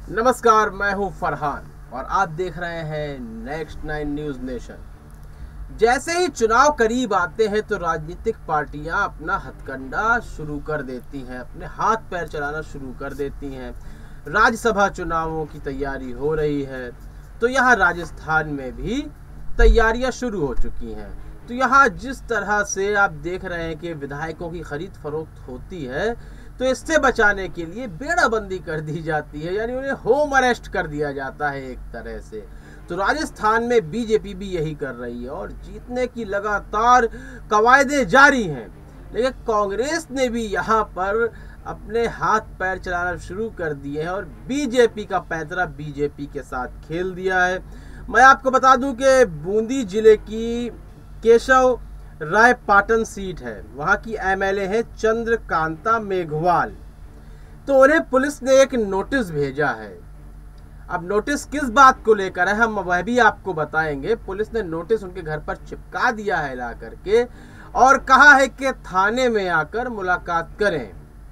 नमस्कार, मैं हूं फरहान और आप देख रहे हैं नेक्स्ट 9 न्यूज़ नेशन। जैसे ही चुनाव करीब आते हैं तो राजनीतिक पार्टियां अपना हथकंडा शुरू कर देती हैं, अपने हाथ पैर चलाना शुरू कर देती हैं। राज्यसभा चुनावों की तैयारी हो रही है, तो यहाँ राजस्थान में भी तैयारियां शुरू हो चुकी हैं। तो यहाँ जिस तरह से आप देख रहे हैं कि विधायकों की खरीद फरोख्त होती है, तो इससे बचाने के लिए बेड़ाबंदी कर दी जाती है, यानी उन्हें होम अरेस्ट कर दिया जाता है एक तरह से। तो राजस्थान में बीजेपी भी यही कर रही है और जीतने की लगातार कवायदे जारी हैं। लेकिन कांग्रेस ने भी यहाँ पर अपने हाथ पैर चलाना शुरू कर दिए हैं और बीजेपी का पैंतरा बीजेपी के साथ खेल दिया है। मैं आपको बता दूं कि बूंदी जिले की केशव राय पाटन सीट है, वहां की एमएलए है चंद्रकांता मेघवाल। तो उन्हें पुलिस ने एक नोटिस भेजा है। अब नोटिस किस बात को लेकर है हम वह भी आपको बताएंगे। पुलिस ने नोटिस उनके घर पर चिपका दिया है ला करके और कहा है कि थाने में आकर मुलाकात करें।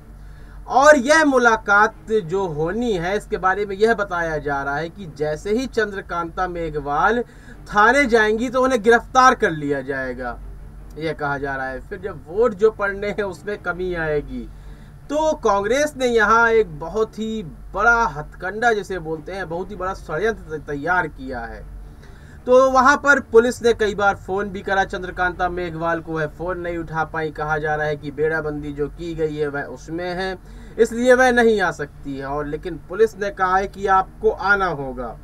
और यह मुलाकात जो होनी है इसके बारे में यह बताया जा रहा है कि जैसे ही चंद्रकांता मेघवाल थाने जाएंगी तो उन्हें गिरफ्तार कर लिया जाएगा, यह कहा जा रहा है। फिर जब वोट जो पड़ने हैं उसमें कमी आएगी। तो कांग्रेस ने यहाँ एक बहुत ही बड़ा हथकंडा जिसे बोलते हैं, बहुत ही बड़ा षड्यंत्र तैयार किया है। तो वहाँ पर पुलिस ने कई बार फ़ोन भी करा चंद्रकांता मेघवाल को, वह फ़ोन नहीं उठा पाई। कहा जा रहा है कि बेड़ाबंदी जो की गई है वह उसमें है, इसलिए वह नहीं आ सकती है। और लेकिन पुलिस ने कहा है कि आपको आना होगा।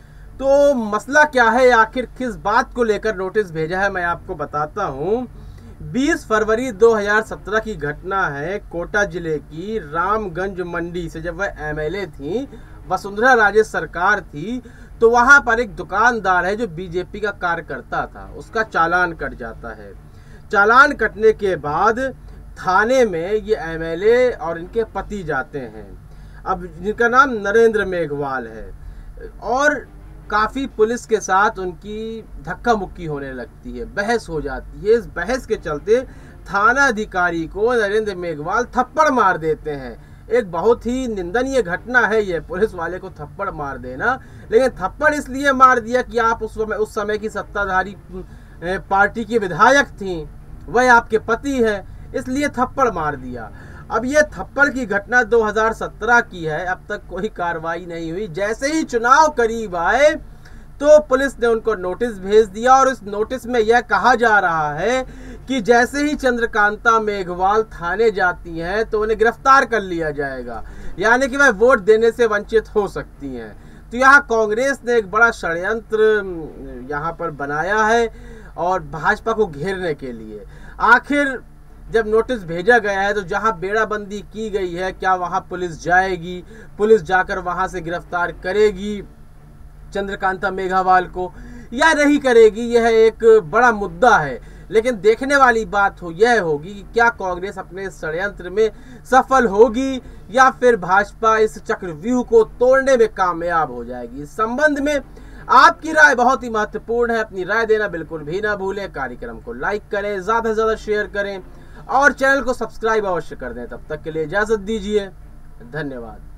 तो मसला क्या है, आखिर किस बात को लेकर नोटिस भेजा है, मैं आपको बताता हूँ। 20 फरवरी 2017 की घटना है, कोटा जिले की रामगंज मंडी से। जब वह एमएलए थी, वसुंधरा राजे सरकार थी, तो वहां पर एक दुकानदार है जो बीजेपी का कार्यकर्ता था, उसका चालान कट जाता है। चालान कटने के बाद थाने में ये एमएलए और इनके पति जाते हैं, अब जिनका नाम नरेंद्र मेघवाल है। और काफ़ी पुलिस के साथ उनकी धक्का मुक्की होने लगती है, बहस हो जाती है। इस बहस के चलते थाना अधिकारी को नरेंद्र मेघवाल थप्पड़ मार देते हैं। एक बहुत ही निंदनीय घटना है यह, पुलिस वाले को थप्पड़ मार देना। लेकिन थप्पड़ इसलिए मार दिया कि आप उस समय की सत्ताधारी पार्टी की विधायक थी, वह आपके पति है, इसलिए थप्पड़ मार दिया। अब ये थप्पड़ की घटना 2017 की है, अब तक कोई कार्रवाई नहीं हुई। जैसे ही चुनाव करीब आए तो पुलिस ने उनको नोटिस भेज दिया और इस नोटिस में यह कहा जा रहा है कि जैसे ही चंद्रकांता मेघवाल थाने जाती हैं तो उन्हें गिरफ्तार कर लिया जाएगा, यानी कि वह वोट देने से वंचित हो सकती हैं। तो यहाँ कांग्रेस ने एक बड़ा षड्यंत्र यहाँ पर बनाया है और भाजपा को घेरने के लिए। आखिर जब नोटिस भेजा गया है तो जहां बेड़ाबंदी की गई है, क्या वहां पुलिस जाएगी, पुलिस जाकर वहां से गिरफ्तार करेगी चंद्रकांता मेघवाल को या नहीं करेगी, यह एक बड़ा मुद्दा है। लेकिन देखने वाली बात यह होगी कि क्या कांग्रेस अपने षड्यंत्र में सफल होगी या फिर भाजपा इस चक्रव्यूह को तोड़ने में कामयाब हो जाएगी। इस संबंध में आपकी राय बहुत ही महत्वपूर्ण है, अपनी राय देना बिल्कुल भी ना भूलें। कार्यक्रम को लाइक करें, ज़्यादा से ज़्यादा शेयर करें और चैनल को सब्सक्राइब अवश्य कर दें। तब तक के लिए इजाज़त दीजिए, धन्यवाद।